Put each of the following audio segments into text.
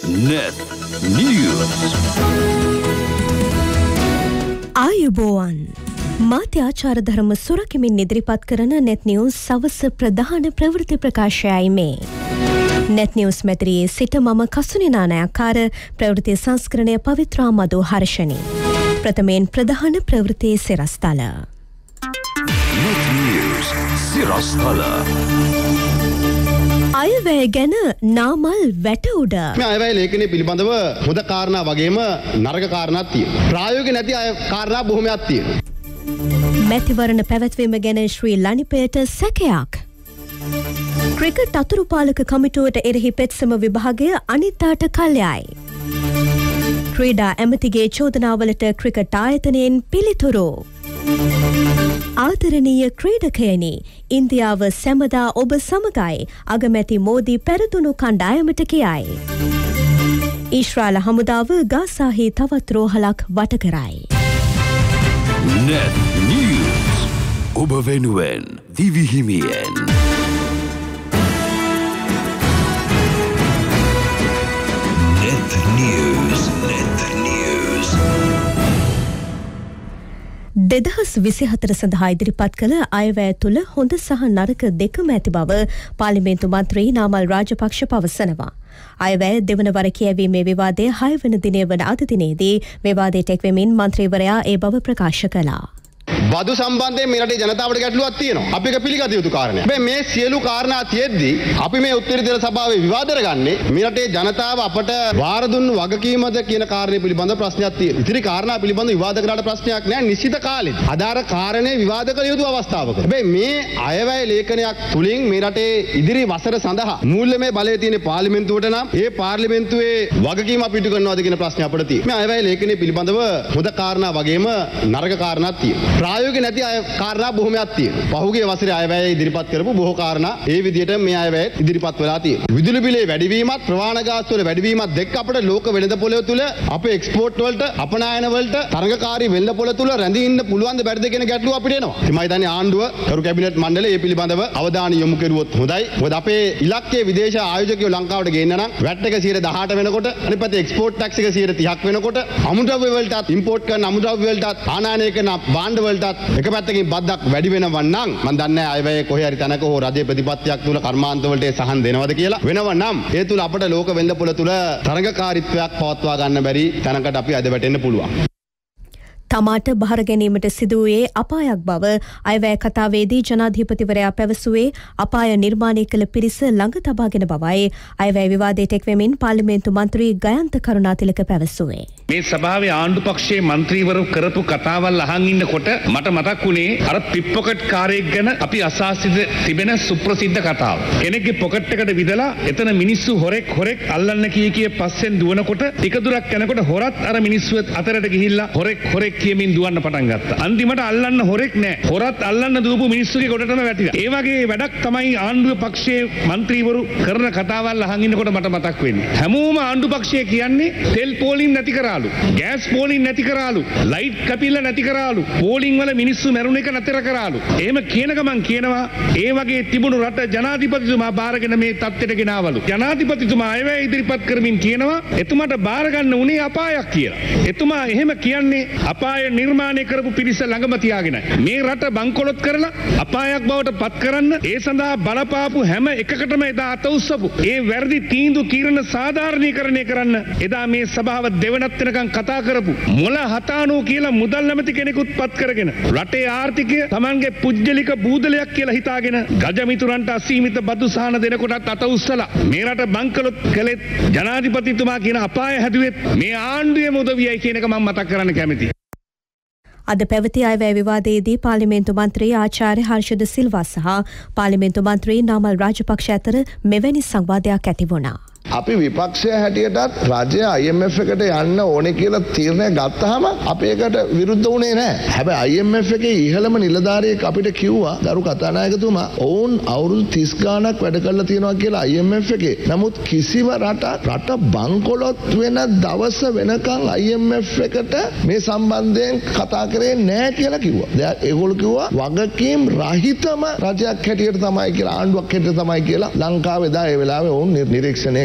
Neth News. ආයුබෝවන් මාත්‍යාචාර ධර්ම සුරකිමින් ඉදිරිපත් කරන Neth News සවස ප්‍රධාන ප්‍රවෘත්ති ප්‍රකාශයයි මේ. Neth News මැදිරියේ සිට මම කසුනිනා නායකාර ප්‍රවෘත්ති සංස්කරණය පවිත්‍රා මදු හර්ෂණී. ප්‍රථමයෙන් ප්‍රධාන ප්‍රවෘත්ති සිරස්තල. Neth News සිරස්තල. අයවැය ගැන නාමල් වැට උඩ. මේ අයවැය ලේඛනය පිළිබඳව හොඳ කාරණා වගේම නරක කාරණාත් තියෙනවා. ප්‍රායෝගික නැති කාරණා බොහොමයක් තියෙනවා. මැතිවරණ පැවැත්වීම ගැන ශ්‍රී ලනිපයට සැකයක්. ක්‍රිකට් අතුරුපාලක කමිටුවට එරෙහි පෙත්සම විභාගය අනිත්තාට කල්යයි. ක්‍රීඩා ඇමතිගේ චෝදනාවලට ක්‍රිකට් ආයතනයෙන් පිළිතුරු. ආදරණීය ක්‍රීඩකයනි, ඉන්දියාව සැමදා ඔබ සමගයි අගමැති මෝදී පැරදුණු කණ්ඩායමට කියයි. ඊශ්‍රායල හමුදාව ගාසාහි තවත් රෝහලක් වට කරයි. Neth News ඔබ වෙනුවෙන් දිවිහිමියෙන්. Neth News. 2024 සඳහා ඉදිරිපත් කළ අයවැය තුළ හොඳ සහ නරක දෙකම ඇති බව පාර්ලිමේන්තු මන්ත්‍රී නාමල් රාජපක්ෂ පවසනවා. අයවැය දෙවන වර කියවීමේ විවාදයේ 6 වන දිනය වන අද දිනේදී විවාදයට එක්වෙමින් මන්ත්‍රීවරයා ඒ බව ප්‍රකාශ කළා. බදු සම්බන්ධයෙන් මේ රටේ ජනතාවට ගැටලුවක් තියෙනවා. අපි ඒක පිළිගත යුතු කාරණයක්. හැබැයි මේ සියලු කාරණා තියෙද්දි අපි මේ උත්තරීතර සභාවේ විවාද කරගන්නේ මේ රටේ ජනතාව අපට වාර දුන්නු වගකීමද කියන කාරණේ පිළිබඳ ප්‍රශ්නයක් තියෙනවා. ඉතිරි කාරණා පිළිබඳ විවාද කරාට ප්‍රශ්නයක් නැහැ නිශ්චිත කාලෙත්. අදාළ කාරණේ විවාද කළ යුතු අවස්ථාවක. හැබැයි මේ අයවැය ලේඛනයක් තුලින් මේ රටේ ඉදිරි වසර සඳහා මූල්‍යමය බලය තියෙන පාර්ලිමේන්තුවට නම් ඒ පාර්ලිමේන්තුවේ වගකීම අපි ඉටු කරනවාද කියන ප්‍රශ්නේ අපිට තියෙනවා. මේ අයවැය ලේඛනයේ පිළිබඳව හොඳ කාරණා වගේම නරක කාරණාත් තියෙනවා. ප්‍රායෝගික නැති කාරණා බොහොමයක් තියෙනවා. පහුගිය වසරේ අයවැය ඉදිරිපත් කරපු බොහෝ කාරණා ඒ විදිහට මේ අයවැය ඉදිරිපත් වෙලා තියෙනවා. විදුලි බිලේ වැඩිවීමත් ප්‍රවාහන ගාස්තු වල වැඩිවීමත් දෙක අපිට ලෝක වෙළඳපොළ තුල අපේ එක්ස්පෝර්ට් වලට අපනයන වලට තරඟකාරී වෙළඳපොළ තුල රැඳී ඉන්න පුළුවන් ද බැරිද කියන ගැටලුව අපිට එනවා. ඉතින් මම හිතන්නේ ආණ්ඩුව කරු කැබිනට් මණ්ඩලය මේ පිළිබඳව අවධානය යොමු කරුවොත් හොඳයි. මොකද අපේ ඉලක්කයේ විදේශ ආයෝජකයෝ ලංකාවට ගේන්න නම් VAT එක 18% වෙනකොට අනිත් පැත්තේ එක්ස්පෝර්ට් ටැක්ස් එක 30%ක් වෙනකොට අමුද්‍රව්‍ය වලටත් ඉම්පෝර්ට් කරන අමුද්‍රව්‍ය වලටත් ආනයනය කරන භාණ්ඩ වලටත් එක පැත්තකින් බද්දක් වැඩි වෙනවා නම් මම දන්නේ නැහැ අයවැය කොහේ හරි තැනක හෝ රජයේ ප්‍රතිපත්තියක් තුල කර්මාන්ත වලට සහන් දෙනවද කියලා. වෙනව නම් ඒ තුල අපිට ලෝක වෙළඳපොළ තුල තරඟකාරීත්වයක් පවත්වා ගන්න බැරි තැනකට අපි අද වැටෙන්න පුළුවන්. තමාට බහර ගැනීමට සිදුවූයේ අපායක් බව අයවැය කතාවේදී ජනාධිපතිවරයා පැවසුවේ අපාය නිර්මාණය කළ පිරිස ළඟ තබාගෙන බවයි අයවැය විවාදයට එක්වෙමින් පාර්ලිමේන්තු මන්ත්‍රී ගයන්ත කරුණාතිලක පැවසුවේ. මේ සභාවේ ආණ්ඩු පක්ෂයේ മന്ത്രിවරු කරපු කතාවල් අහන් ඉන්නකොට මට මතක් වුණේ අර පිප්පොකට් කාරයෙක් ගැන අපි අසාසිත තිබෙන සුප්‍රසිද්ධ කතාව. කෙනෙක්ගේ පොකට් එකට විදලා එතන මිනිස්සු හොරෙක් අල්ලන්න කී පස්සෙන් දුවනකොට ටික දුරක් යනකොට හොරත් අර මිනිස්සු අතරට ගිහිල්ලා හොරෙක් කියමින් දුවන්න පටන් ගත්තා. අන්තිමට අල්ලන්න හොරෙක් නෑ. හොරත් අල්ලන්න දුවපු මිනිස්සුගේ කොටටම වැටිලා. ඒ වගේ වැඩක් තමයි ආණ්ඩුව පක්ෂයේ മന്ത്രിවරු කරන කතාවල් අහන් ඉන්නකොට මට මතක් වෙන්නේ. හැමෝම ආණ්ඩු පක්ෂය කියන්නේ තෙල් පෝලිං නැති කරාලු. ගෑස් පෝලිං නැති කරාලු. ලයිට් කැපිල්ල නැති කරාලු. පෝලිං වල මිනිස්සු මැරුණ එක නැතර කරාලු. එහෙම කියන ගමන් කියනවා ඒ වගේ තිබුණු රට ජනාධිපතිතුමා බාරගෙන මේ තත්ත්වයට ගෙනාවලු. ජනාධිපතිතුමා අයවැය ඉදිරිපත් කරමින් කියනවා එතුමාට බාර ගන්න උනේ අපායක් කියලා. එතුමා එහෙම කියන්නේ අපාය නිර්මාණය කරපු පිරිස ළඟම තියාගෙනයි. මේ රට බංකොලොත් කරලා අපායක් බවට පත් කරන්න ඒ සඳහා බලපාපු හැම එකකටම එදා අත උස්සපු ඒ වැරදි තීන්දුව කීරණ සාධාරණීකරණය කරන්න එදා මේ සභාව දෙවනත් වෙනකන් කතා කරපු මොළ හතානෝ කියලා මුදල් නැමැති කෙනෙකුත් පත් කරගෙන රටේ ආර්ථිකය Tamanගේ පුජ්‍යලික බූදලයක් කියලා හිතාගෙන ගජමිතුරන්ට අසීමිත බදු සහන දෙනකොටත් අත උස්සලා මේ රට බංකොලොත් කළෙත් ජනාධිපතිතුමා කියන අපාය හැදුවෙත් මේ ආණ්ඩුවේම උදවියයි කියන එක මම මතක් කරන්න කැමතියි. අද පැවති අයවැය විවාදයේදී පාර්ලිමේන්තු මන්ත්‍රී ආචාර්ය හර්ෂද සිල්වා සහ පාර්ලිමේන්තු මන්ත්‍රී නාමල් රාජපක්ෂ අතර මෙවැනි සංවාදයක් ඇති වුණා. අපි විපක්ෂය හැටියටත් රජය IMF එකට යන්න ඕනේ කියලා තීරණය ගත්තාම අපි ඒකට විරුද්ධ වුණේ නැහැ. හැබැයි IMF එකේ ඉහළම නිලධාරියෙක් අපිට කිව්වා ගරු කතානායකතුමා ඔවුන් අවුරුදු 30 ගාණක් වැඩ කරලා තියෙනවා කියලා IMF එකේ. නමුත් කිසිම රට බංකොලොත් වෙන දවස වෙනකන් IMF එකට මේ සම්බන්ධයෙන් කතා කරේ නැහැ කියලා කිව්වා. දැන් ඒගොල්ලෝ කිව්වා වගකීම් රහිතම රජයක් හැටියට තමයි කියලා ආණ්ඩුවක් හැටියට තමයි කියලා ලංකාවේ දා ඒ වෙලාවේ ඔවුන් නිරීක්ෂණය කරේ.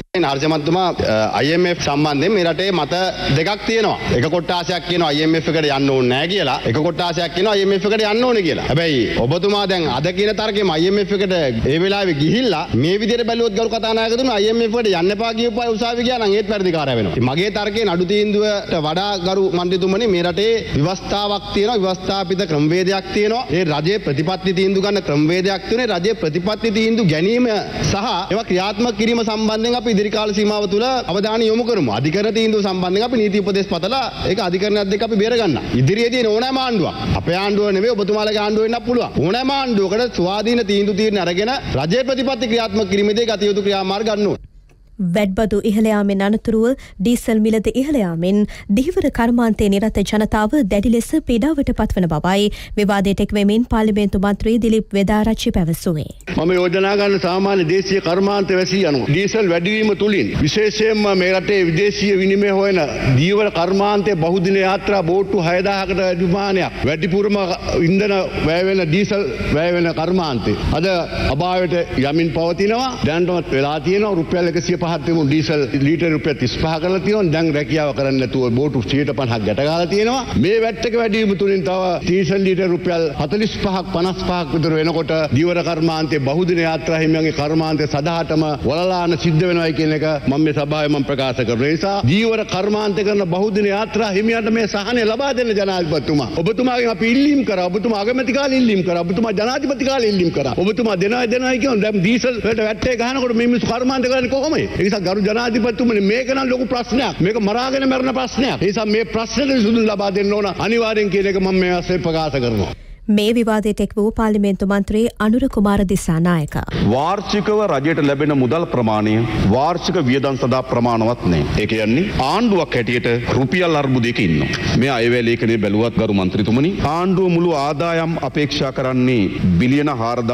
නාර්ජමන්තුමා IMF සම්බන්ධයෙන් මේ රටේ මත දෙකක් තියෙනවා. එක කොට්ටාසයක් කියනවා IMF එකට යන්න ඕනේ නැහැ කියලා. එක කොට්ටාසයක් කියනවා IMF එකට යන්න ඕනේ කියලා. හැබැයි ඔබතුමා දැන් අද කියන තර්කෙම IMF එකට ඒ වෙලාවේ ගිහිල්ලා මේ විදිහට බැලුවොත් ගරු කතානායකතුමා IMF එකට යන්න එපා කියපු අය උසාවි ගියා නම් ඒත් වැඩිකාරය වෙනවා. මගේ තර්කේ නඩු තීන්දුවට වඩා ගරු මන්ත්‍රීතුමනි මේ රටේ ව්‍යවස්ථාවක් තියෙනවා. ව්‍යවස්ථාපිත ක්‍රමවේදයක් තියෙනවා. ඒ රජයේ ප්‍රතිපත්ති තීන්දුව ගන්න ක්‍රමවේදයක් තියෙනවා. රජයේ ප්‍රතිපත්ති තීන්දුව ගැනීම සහ ඒවා ක්‍රියාත්මක කිරීම සම්බන්ධයෙන් අපි ඉදිරි කාල සීමාව තුළ අවධානය යොමු කරමු. අධිකරණ තීන්දුව සම්බන්ධයෙන් අපි නීති උපදෙස් පතලා ඒක අධිකරණයත් එක්ක අපි බේර ගන්නවා. ඉදිරියේදී ඕනෑම ආණ්ඩුවක් අපේ ආණ්ඩුව නෙවෙයි ඔබතුමාලගේ ආණ්ඩුව වෙන්නත් පුළුවන්. ඕනෑම ආණ්ඩුවකට ස්වාධීන තීන්දුව తీරන අරගෙන රජයේ ප්‍රතිපත්ති ක්‍රියාත්මක කිරීමේදී ගත යුතු ක්‍රියාමාර්ග ගන්න ඕනේ. වැඩබදු ඉහළ යාමෙන් අනතුරුව ඩීසල් මිලද ඉහළ යාමෙන් දිහිවර කර්මාන්තයේ නිරත ජනතාව දැඩි ලෙස පීඩාවට පත්වන බවයි විවාදයට එක් වෙමින් පාර්ලිමේන්තු මන්ත්‍රී දිලිප් වෙදාරච්චි පැවසුවේ. මම යෝජනා කරන සාමාන්‍ය දේශීය කර්මාන්ත වැසී යනවා. ඩීසල් වැඩිවීම තුලින් විශේෂයෙන්ම මේ රටේ විදේශීය විනිමය හොයන දීවර කර්මාන්තයේ බහුදින යාත්‍රා බෝට්ටු 6000කට වැඩි ප්‍රමාණයක් වැඩිපුරම ඉන්ධන වැය වෙන ඩීසල් වැය වෙන කර්මාන්තේ අද අභාවයට යමින් පවතිනවා. දැනටමත් වෙලා තියෙනවා රුපියල් 150 පහත්ම ඩීසල් ලීටර් රුපියල් 35 කරලා තියෙනවා. දැන් රැකියාව කරන්න නැතුව බෝටු 50ක් ගැට ගහලා තියෙනවා. මේ වැට් එක වැඩි වීම තුලින් තව ඩීසල් ලීටර් රුපියල් 45ක් 55ක් විතර වෙනකොට දීවර කර්මාන්තයේ බහුදින යාත්‍රා හිමියන්ගේ කර්මාන්තයේ සදාටම වලලාන සිද්ධ වෙනවා කියන එක මම මේ සභාවේ මම ප්‍රකාශ කරන නිසා දීවර කර්මාන්තය කරන බහුදින යාත්‍රා හිමියන්ට මේ සහනය ලබා දෙන්න ජනාධිපතිතුමා. ඔබතුමාගෙන් අපි ඉල්ලීම් කරා. ඔබතුමා අගමැති කාලේ ඉල්ලීම් කරා. ඔබතුමා ජනාධිපති කාලේ ඉල්ලීම් කරා. ඔබතුමා දෙනවයි කියන දැන් දීසල් වලට වැට් එක ගහනකොට මේ මිනිස්සු කර්මාන්ත කරන්නේ කොහොමද? ඒ නිසා ගරු ජනාධිපතිතුමනි මේක නම් ලොකු ප්‍රශ්නයක්. මේක මරාගෙන මරන ප්‍රශ්නයක්. ඒ නිසා මේ ප්‍රශ්නෙට විසඳුම් ලබා දෙන්න ඕන අනිවාර්යෙන් කියන එක මම මේ ආශ්‍රය ප්‍රකාශ කරනවා. මේ විවාදයට එක් වූ පාර්ලිමේන්තු මන්ත්‍රී අනුර කුමාර දිසානායක වාර්ෂිකව රජයට ලැබෙන මුදල් ප්‍රමාණය වාර්ෂික වියදම් සඳහා ප්‍රමාණවත් නැහැ. ඒ කියන්නේ ආණ්ඩුවක් හැටියට රුපියල් අර්බුදයක ඉන්නවා. මේ අයවැය ලේඛනයේ බැලුවත් ගරු මන්ත්‍රීතුමනි ආණ්ඩුව මුළු ආදායම් අපේක්ෂා කරන්නේ බිලියන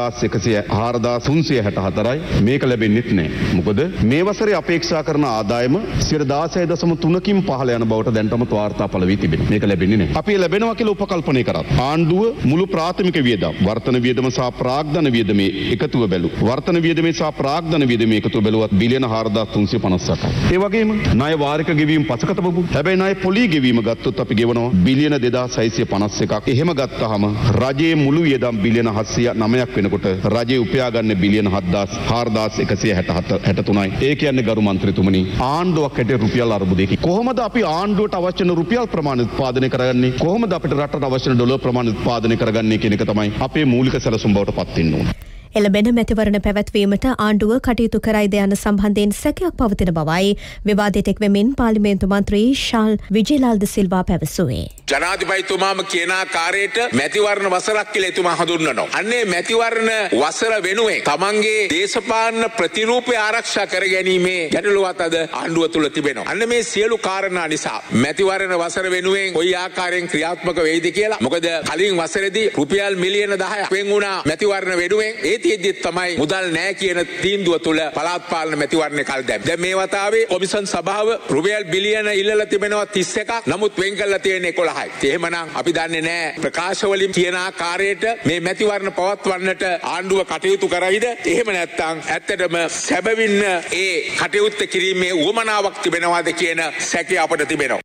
4364යි. මේක ලැබෙන්නේත් නැහැ. මොකද මේ වසරේ අපේක්ෂා කරන ආදායම 16.3කින් පහළ යන බවට දැන්ටම වාර්තාපල වී තිබෙනවා. මේක ලැබෙන්නේ නැහැ. අපි ලැබෙනවා කියලා උපකල්පනය කරා. ආණ්ඩුව මුළු ප්‍රාථමික වියදම් වර්තන වියදම සහ ප්‍රාග්ධන වියදමේ එකතුව බැලු. වර්තන වියදමේ සහ ප්‍රාග්ධන වියදමේ එකතුව බැලුවත් බිලියන 4358යි. ඒ වගේම ණය වාරික ගෙවීම පසක තබමු. හැබැයි ණය පොලී ගෙවීම ගත්තොත් අපි ගෙවනවා බිලියන 2651ක්. එහෙම ගත්තාම රජයේ මුළු වියදම් බිලියන 709ක් වෙනකොට රජයේ උපයා ගන්න බිලියන 4163යි. ඒ කියන්නේ ගරු මන්ත්‍රීතුමනි ආණ්ඩුවක් හැටියට රුපියල් අර්බුදයක. කොහොමද අපි ආණ්ඩුවට අවශ්‍ය කරන රුපියල් ප්‍රමාණය උත්පාදනය කරගන්නේ? කොහොමද අපිට රටට අවශ්‍ය කරන ඩොලර් ප්‍රමාණය උත්පාදනය කරගන්නේ කියන එක තමයි අපේ මූලික සැලසුම් බවට පත් වෙන්න ඕන. එළඹෙන මැතිවරණ පැවැත්වීමට ආණ්ඩුව කටයුතු කරයිද යන සම්බන්ධයෙන් සැකයක් පවතින බවයි විවාදයට එක් වෙමින් පාර්ලිමේන්තු මන්ත්‍රී ශාල් විජේලාල් ද සිල්වා පැවසුවේ. ජනාධිපතිතුමාම කියන ආකාරයට මැතිවරණ වසරක් කියලා එතුමා හඳුන්වනවා. අන්නේ මැතිවරණ වසර වෙනුවෙන් තමන්ගේ දේශපාලන ප්‍රතිරූපය ආරක්ෂා කර ගැනීමේ ගැටලුවක් අද ආණ්ඩුව තුල තිබෙනවා. අන්න මේ සියලු කාරණා නිසා මැතිවරණ වසර වෙනුවෙන් කොයි ආකාරයෙන් ක්‍රියාත්මක වෙයිද කියලා. මොකද කලින් වසරේදී රුපියල් මිලියන 10ක් වෙන් වුණා මැතිවරණ වෙනුවෙන්. ඒතිෙද්දිත් තමයි මුදල් නැහැ කියන තීන්දුව තුල පළාත් පාලන මැතිවරණය කල් දැම්මේ. දැන් මේ වතාවේ කොමිෂන් සභාව රුපියල් බිලියන ඉල්ලලා තිබෙනවා 31ක්. නමුත් වෙන් කරලා තියෙන්නේ 11යි. එහෙමනම් අපි දන්නේ නැහැ ප්‍රකාශ වලින් කියන ආකාරයට මේ මැතිවරණ පවත්වන්නට ආණ්ඩුව කටයුතු කරයිද? එහෙම නැත්නම් ඇත්තටම සැබවින්ම ඒ කටයුත්ත කිරීමේ උවමනාවක් තිබෙනවාද කියන සැකය අපට තිබෙනවා.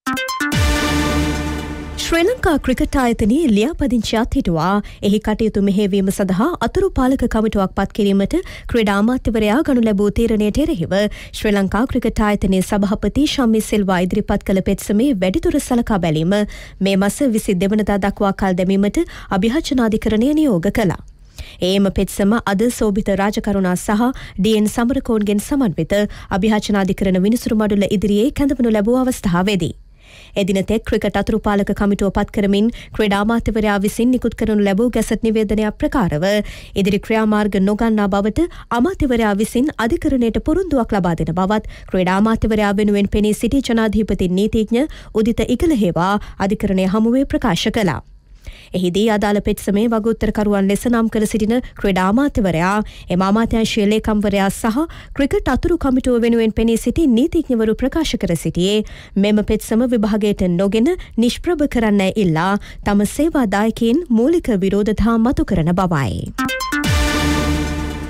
ශ්‍රී ලංකා ක්‍රිකට් ආයතනයේ ලියාපදිංචියක් හිටුවා. එහි කටයුතු මෙහෙයවීම සඳහා අතුරු පාලක කමිටුවක් පත් කිරීමට ක්‍රීඩා අමාත්‍යවරයා ගනු ලැබූ තීරණයට එරෙහිව ශ්‍රී ලංකා ක්‍රිකට් ආයතනයේ සභාපති ශම්මි සිල්වා ඉදිරිපත් කළ පෙත්සමේ වැඩිදුර සලකා බැලීම මේ මාස 22 වෙනිදා දක්වා කල් දැමීමට අභියාචනාධිකරණය නියෝග කළා. ඒම පෙත්සම අද සෝභිත රාජකරුණා සහ ඩීඑන් සමරකෝන්ගෙන් සමන්විත අභියාචනාධිකරණ විනිසුරු මඩුල්ල ඉදිරියේ කැඳවනු ලැබූ අවස්ථාවේදී එදිනතෙක් ක්‍රිකට් අතුරු පාලක කමිටුව පත් කරමින් ක්‍රීඩා අමාත්‍යවරයා විසින් නිකුත් කරනු ලැබූ ගැසට් නිවේදනයක් ප්‍රකාරව ඉදිරි ක්‍රියාමාර්ග නොගන්නා බවට අමාත්‍යවරයා විසින් අධිකරණයට පොරොන්දුවක් ලබා දෙන බවත් ක්‍රීඩා අමාත්‍යවරයා වෙනුවෙන් පෙනී සිටි ජනාධිපති නීතිඥ උදිත ඉගලහේවා අධිකරණය හමුවේ ප්‍රකාශ කළා. එහිදී අදාළ පෙත්සමේ වගඋත්තරකරුවන් ලෙස නම් කර සිටින ක්‍රීඩා අමාත්‍යවරයා එම අමාත්‍යාංශයේ ලේකම්වරයා සහ ක්‍රිකට් අතුරු කමිටුව වෙනුවෙන් පෙනී සිටි නීතිඥවරු ප්‍රකාශ කර සිටියේ මෙම පෙත්සම විභාගයට නොගෙන නිෂ්ප්‍රභ කරන්න ඉල්ලා තම සේවාදායකයින් මූලික විරෝධතා මතු කරන බවයි.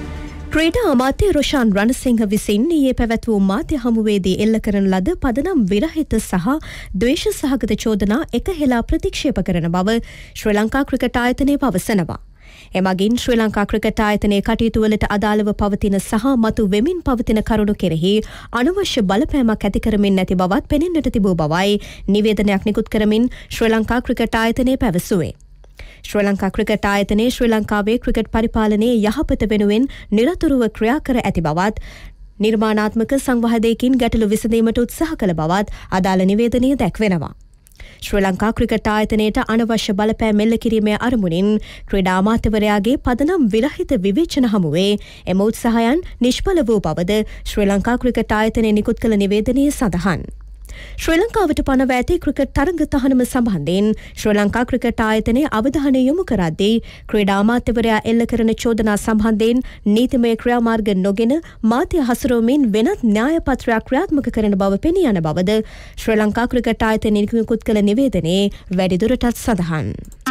ක්‍රීඩා අමාත්‍ය රොෂාන් රණසිංහ විසින් ඊයේ පැවැත් වූ මාධ්‍ය හමුවේදී එල්ල කරන ලද පදනම් විරහිත සහ ද්වේෂ සහගත චෝදනා එකහෙලා ප්‍රතික්ෂේප කරන බව ශ්‍රී ලංකා ක්‍රිකට් ආයතනය පවසනවා. එමගින් ශ්‍රී ලංකා ක්‍රිකට් ආයතනයේ කටයුතු වලට අදාළව පවතින සහ මතු වෙමින් පවතින කරුණු කෙරෙහි අනවශ්‍ය බලපෑමක් ඇති කරමින් නැති බවත් පෙනෙන්නට තිබූ බවයි නිවේදනයක් නිකුත් කරමින් ශ්‍රී ලංකා ක්‍රිකට් ආයතනය පැවසුවේ. ශ්‍රී ලංකා ක්‍රිකට් ආයතනයේ ශ්‍රී ලංකාවේ ක්‍රිකට් පරිපාලනයේ යහපත වෙනුවෙන් නිරතුරුව ක්‍රියා කර ඇති බවත් නිර්මාණාත්මක සංවාදයකින් ගැටලු විසඳීමට උත්සාහ කළ බවත් අදාළ නිවේදනයේ දැක්වෙනවා. ශ්‍රී ලංකා ක්‍රිකට් ආයතනයට අනවශ්‍ය බලපෑම් එල්ල කිරීමේ අරමුණින් ක්‍රීඩා අමාත්‍යවරයාගේ පදනම් විරහිත විවේචන හමුවේ එම උත්සාහයන් නිෂ්ඵල වූ බවද ශ්‍රී ලංකා ක්‍රිකට් ආයතනය නිකුත් කළ නිවේදනයේ සඳහන්. ශ්‍රී ලංකාවට පනව ඇති ක්‍රිකට් තරග තහනම සම්බන්ධයෙන් ශ්‍රී ලංකා ක්‍රිකට් ආයතනයේ අවධානය යොමු කරද්දී ක්‍රීඩා අමාත්‍යවරයා එල්ල කරන චෝදනා සම්බන්ධයෙන් නීතිමය ක්‍රියාමාර්ග නොගෙන මාධ්‍ය හසුරුවමින් වෙනත් න්‍යාය පත්‍රයක් ක්‍රියාත්මක කරන බව පෙනී යන බවද ශ්‍රී ලංකා ක්‍රිකට් ආයතනය නිකුත් කළ නිවේදනයේ වැඩිදුරටත් සඳහන්.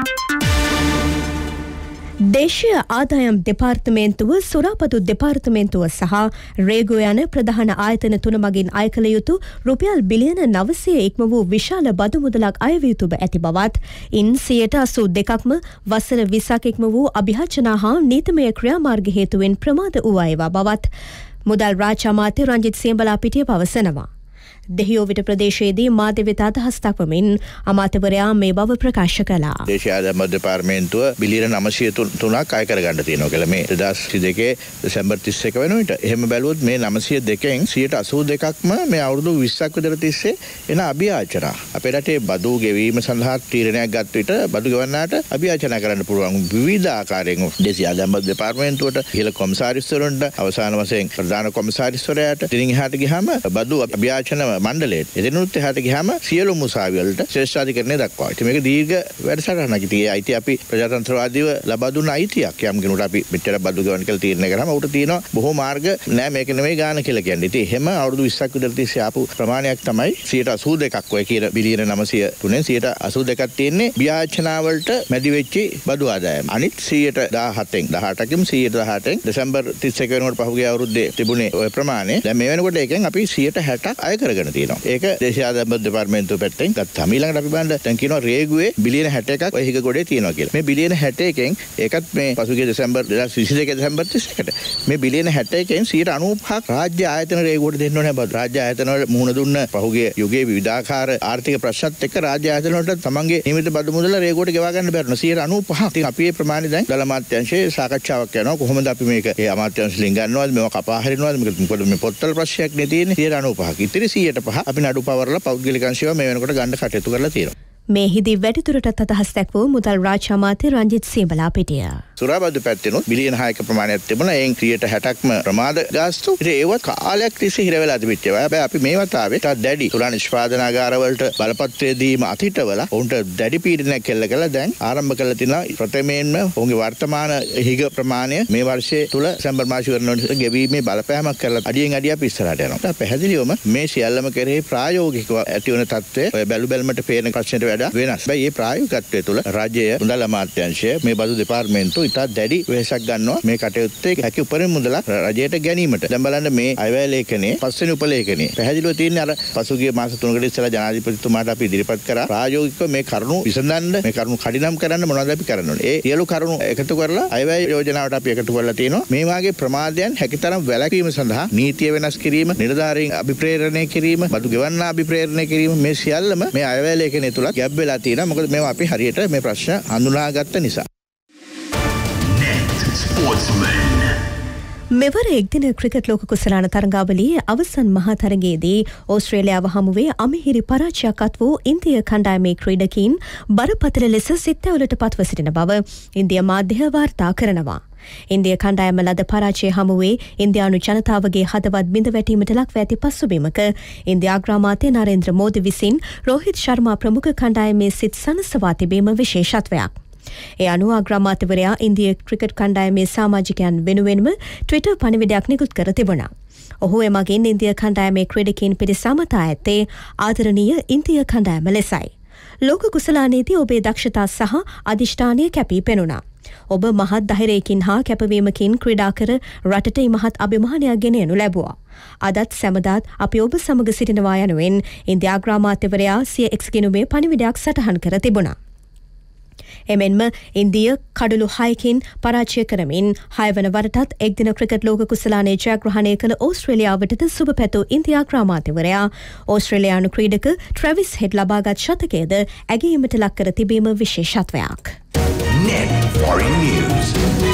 දේශීය ආදායම් දෙපාර්තමේන්තුව සුරාපතු දෙපාර්තමේන්තුව සහ රේගෝ යන ප්‍රධාන ආයතන තුන මගින් අය කළ යුතු රුපියල් බිලියන 900 ඉක්ම වූ විශාල බදු මුදලක් අයවිය යුතු ඇති බවත් ඉන් 82%ක්ම වසර 20ක් ඉක්ම වූ අභියාචනා හා නීතිමය ක්‍රියාමාර්ග හේතුවෙන් ප්‍රමාද වූ අයවා බවත් මුදල් රාජ්‍ය අමාත්‍ය රංජිත් සියඹලාපිටිය පවසනවා. දෙහියෝවිට ප්‍රදේශයේදී මාධ්‍ය වෙත අදහස් දක්වමින් අමාත්‍යවරයා මේ බව ප්‍රකාශ කළා. දේශීය ආදායම් දෙපාර්තමේන්තුව බිලියන 903ක් අය කරගන්න තියෙනවා කියලා මේ 2022 දෙසැම්බර් 31 වෙන විට. එහෙම බැලුවොත් මේ 902කින් 82%ක්ම මේ අවුරුදු 20ක් විතර තිස්සේ එන අභියාචනා. අපේ රටේ බදු ගෙවීම සඳහා තීරණයක් ගත් විට බදු ගෙවන්නාට අභියාචනා කරන්න පුළුවන් විවිධ ආකාරයෙන් දේශීය ආදායම් දෙපාර්තමේන්තුවට ඉහළ කොමසාරිස්වරුන්ට අවසාන වශයෙන් ප්‍රධාන කොමසාරිස්වරයාට ඉතින් එහාට ගියාම බදු අභියාචන මණ්ඩලයට එදිනුත් එහාට ගියාම සියලු මුසාවි වලට ශ්‍රේෂ්ඨාධිකරණය දක්වා. ඉතින් මේක දීර්ඝ වැඩසටහනක්. ඉතින් ඒ අයිතිය අපි ප්‍රජාතන්ත්‍රවාදීව ලබා දුන්න අයිතියක්. යම් කෙනෙකුට අපි මෙච්චර බදු ගෙවන්න කියලා තීරණය කරාම උට තියෙනවා බොහෝ මාර්ග නෑ මේක නෙමෙයි ගාන කියලා කියන්නේ. ඉතින් එහෙම අවුරුදු 20ක් විතර තිස්සේ ආපු ප්‍රමාණයක් තමයි 82%ක් ඔය කියන බිලියන 903න් 82%ක් තියෙන්නේ ව්‍යාචනා වලට මැදි වෙච්ච බදු ආදායම. අනිත් 117න් 18කින් 118න් දෙසැම්බර් 31 වෙනකොට පහුගිය අවුරුද්දේ තිබුණේ ඔය ප්‍රමාණය. දැන් මේ වෙනකොට එකෙන් අපි 160ක් අය කරගෙන තියෙනවා. ඒක දේශීය ආදායම් දෙපාර්තමේන්තුව පැත්තෙන් ගත්තාම ඊළඟට අපි බලන්න දැන් කියනවා රේගුවේ බිලියන 61ක් ඔය හිග ගොඩේ තියෙනවා කියලා. මේ බිලියන 61කින් ඒකත් මේ පසුගිය දෙසැම්බර් 2022 දෙසැම්බර් 31ට මේ බිලියන 61කින් 95ක් රාජ්‍ය ආයතන රේගුවට දෙන්න ඕනේ බද. රාජ්‍ය ආයතන වල මුහුණ දුන්න පහුගිය යුගයේ විවිධාකාර ආර්ථික ප්‍රශ්නත් එක්ක රාජ්‍ය ආයතන වලට තමන්ගේ නියමිත බදු මුදල රේගුවට ගෙවා ගන්න බැරිනවා 95ක්. ඉතින් අපි මේ ප්‍රමාණය දැන් දල අමාත්‍යාංශයේ සාකච්ඡාවක් යනවා කොහොමද අපි මේක ඒ අමාත්‍යාංශලින් ගන්නවද මේව කපා හරිනවද මේක මොකද මේ පොත්වල ප්‍රශ්නයක් නේ තියෙන්නේ 95ක්. ඉතින් 105 අපි නඩු පවරලා පෞද්ගලික අංශයව මේ වෙනකොට ගන්න කටයුතු කරලා තියෙනවා. මේ හිදී වැඩිදුරටත් අදහස් දැක්වූ මුදල් රාජ්‍ය අමාත්‍ය රංජිත් සියඹලාපිටිය. සුරාබදු පැත්තෙනුත් බිලියන 6ක ප්‍රමාණයක් තිබුණා. එයින් 60%ක්ම ප්‍රමාද ගාස්තු. ඉතින් ඒවත් කාලයක් තිස්සේ හිර වෙලා තිබිච්ච ඒවා. හැබැයි අපි මේ වතාවේ තා දැඩි සුරා නිෂ්පාදනාගාර වලට බලපත්‍රය දීම අතිටවලා උන්ට දැඩි පීඩනයක් කෙල්ල කළා. දැන් ආරම්භ කළා තිනවා ප්‍රථමයෙන්ම ඔවුන්ගේ වර්තමාන හිග ප්‍රමාණය මේ වර්ෂයේ තුල සැම්බර් මාසි වෙනකොට ගෙවීමේ බලපෑමක් කරලා අඩියෙන් අඩිය අපි ඉස්සරහට යනවා. පැහැදිලිවම මේ සියල්ලම කෙරෙහි ප්‍රායෝගිකව ඇති වන තත්ත්වය ඔය බැලු බැලමට පේන ප්‍රශ්නෙට වඩා වෙනස්. මේ ප්‍රායෝගිකත්වය තුළ රාජ්‍යය මුදල් අමාත්‍යාංශය මේ බදු දෙපාර්තමේන්තුව ඉතා දැඩි වෙහෙසක් ගන්නවා මේ කටයුත්තේ හැකි උපරිම මුදලක් රජයට ගැනීමට. දැන් බලන්න මේ අයවැය ලේඛනයේ 5 වෙනි උපලේඛනයේ පැහැදිලිව තියෙන්නේ අර පසුගිය මාස 3කට ඉස්සෙල්ලා ජනාධිපතිතුමාට අපි ඉදිරිපත් කරා ප්‍රායෝගිකව මේ කරුණු විසඳන්න මේ කරුණු කඩිනම් කරන්න මොනවද අපි කරන්න ඕනේ. ඒ සියලු කරුණු එකතු කරලා අයවැය යෝජනාවට අපි එකතු කරලා තියෙනවා. මේ වාගේ ප්‍රමාදයන් හැකිතරම් වැළැක්වීම සඳහා නීතිය වෙනස් කිරීම, නිලධාරීන් අභිප්‍රේරණය කිරීම, බදු ගෙවන්න අභිප්‍රේරණය කිරීම මේ සියල්ලම මේ අයවැය ලේඛනයේ තුල ගැබ් වෙලා තියෙනවා. මොකද මේවා අපි හරියට මේ ප්‍රශ්න හඳුනාගත්ත නිසා. මෙවර එක්දින ක්‍රිකට් ලෝක කුසලාන තරඟාවලියේ අවසන් මහා තරගයේදී ඕස්ට්‍රේලියාව හමුවේ අමිහිරි පරාජයක් අත් වූ ඉන්දිය කණ්ඩායමේ ක්‍රීඩකීන් බරපතල ලෙස සිත්තැවුලට පත්ව සිටින බව ඉන්දිය මාධ්‍ය වාර්තා කරනවා. ඉන්දිය කණ්ඩායම ලද පරාජය හමුවේ ඉන්දියානු ජනතාවගේ හදවත් බිඳ වැටීමට ලක්ව ඇති පසුබිමක ඉන්දියා අග්‍රාමාත්‍ය නරේන්ද්‍ර මෝදි විසින් රෝහිත් ශර්මා ප්‍රමුඛ කණ්ඩායමේ සිත් සනසවා තිබීම විශේෂත්වයක්. ඒ අනුව අග්‍රාමාත්‍යවරයා ඉන්දිය ක්‍රිකට් කණ්ඩායමේ සමාජිකයන් වෙනුවෙන්ම ට්විටර් පණිවිඩයක් නිකුත් කර තිබුණා. ඔහු එමගින් ඉන්දිය කණ්ඩායමේ ක්‍රීඩකීන් පිරිස සමතා ඇත්තේ ආදරණීය ඉන්දිය කණ්ඩායම ලෙසයි. ලෝක කුසලානයේදී ඔබේ දක්ෂතා සහ අධිෂ්ඨානය කැපී පෙනුණා. ඔබ මහත් ධෛර්යයකින් හා කැපවීමකින් ක්‍රීඩා කර රටට මහත් අභිමානයක් ගෙන යනු ලැබුවා. අදත් සැමදාත් අපි ඔබ සමග සිටිනවා යනුවෙන් ඉන්දියා අග්‍රාමාත්‍යවරයා සිය එක්ස් ගිණුමේ පණිවිඩයක් සටහන් කර තිබුණා. එමෙන්ම ඉන්දිය කඩලු 6කින් පරාජය කරමින් 6 වන වරටත් එක්දින ක්‍රිකට් ලෝක කුසලානයේ ජයග්‍රහණය කළ ඕස්ට්‍රේලියාවටද සුබ පැතූ ඉන්දියා අග්‍රාමාත්‍යවරයා ඕස්ට්‍රේලියානු ක්‍රීඩක ට්‍රැවිස් හෙඩ් ලබාගත් ශතකයද ඇගීමට ලක් කර තිබීම විශේෂත්වයක්. Net Foreign News.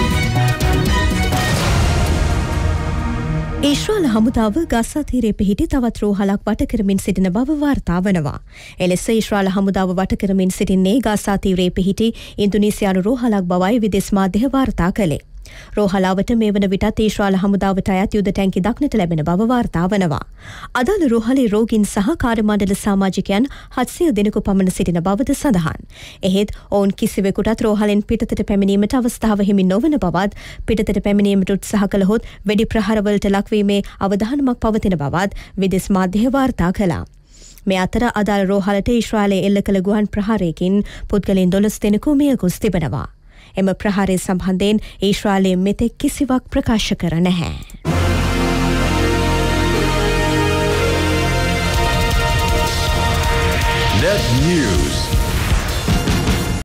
ඊශ්‍රායල් හමුදාව ගසා තීරයේ පිහිටි තවත් රෝහලක් වට කරමින් සිටින බව වාර්තා වනවා. එලෙස ඊශ්‍රායල් හමුදාව වට කරමින් සිටින්නේ ගසා තීරයේ පිහිටි ඉන්දුනීසියානු රෝහලක් බවයි විදේශ මාධ්‍ය වාර්තා කළේ. රෝහලාවට මේ වන විටත් ඊශ්‍රායල් හමුදාවට අයත් යුද ටැංකි දක්නට ලැබෙන බව වාර්තා වනවා. අදාළ රෝහලේ රෝගීන් සහ කාර්යමණ්ඩල සමාජිකයන් 700 දෙනෙකු පමණ සිටින බවද සඳහන්. එහෙත් ඔවුන් කිසිවෙකුටත් රෝහලෙන් පිටතට පැමිණීමට අවස්ථාව හිමි නොවන බවත් පිටතට පැමිණීමට උත්සාහ කළහොත් වෙඩි ප්‍රහාරවලට ලක්වීමේ අවධානමක් පවතින බවත් විදේශ මාධ්‍ය වාර්තා කළා. මේ අතර අදාළ රෝහලට ඊශ්‍රායලයේ එල්ල කළ ගුවන් ප්‍රහාරයකින් පුද්ගලයන් 12 දෙනෙකු මිය ගොස් තිබෙනවා. එම ප්‍රහාරය සම්බන්ධයෙන් ඊශ්‍රායලය මෙතෙක් කිසිවක් ප්‍රකාශ කර නැහැ. Net News.